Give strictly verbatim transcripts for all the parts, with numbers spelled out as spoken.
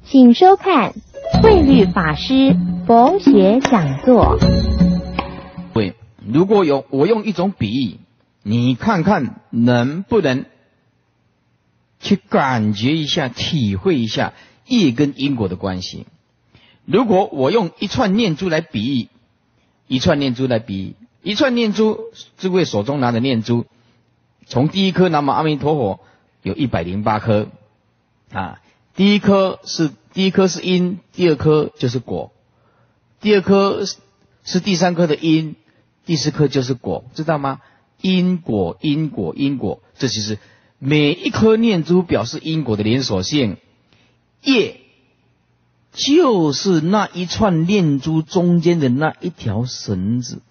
请收看慧律法师佛学讲座。 对，如果有我用一种比喻，你看看能不能去感觉一下、体会一下业跟因果的关系。如果我用一串念珠来比喻，一串念珠来比喻，一串念珠，诸位手中拿的念珠，从第一颗南无阿弥陀佛有一百零八颗啊，第一颗是第一颗是因，第二颗就是果，第二颗是第三颗的因，第四颗就是果，知道吗？因果因果因果，这其实每一颗念珠表示因果的连锁性，业就是那一串念珠中间的那一条绳子，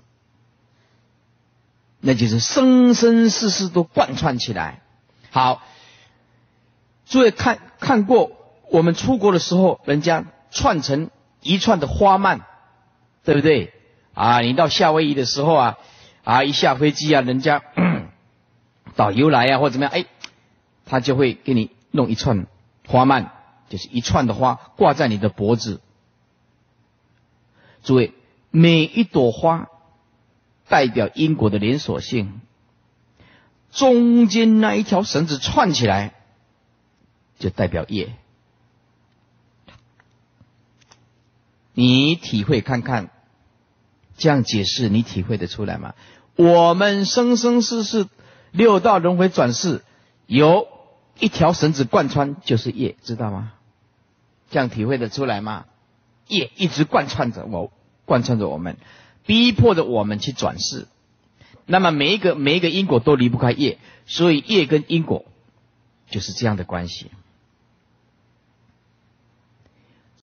那就是生生世世都贯穿起来。好，诸位看看过我们出国的时候，人家串成一串的花蔓，对不对啊？你到夏威夷的时候啊，啊一下飞机啊，人家导游来啊或者怎么样，哎，他就会给你弄一串花蔓，就是一串的花挂在你的脖子。诸位，每一朵花代表因果的连锁性，中间那一条绳子串起来就代表业。你体会看看，这样解释你体会得出来吗？我们生生世世六道轮回转世，有一条绳子贯穿就是业，知道吗？这样体会得出来吗？业一直贯穿着我，贯穿着我们，逼迫着我们去转世。那么每一个每一个因果都离不开业，所以业跟因果就是这样的关系。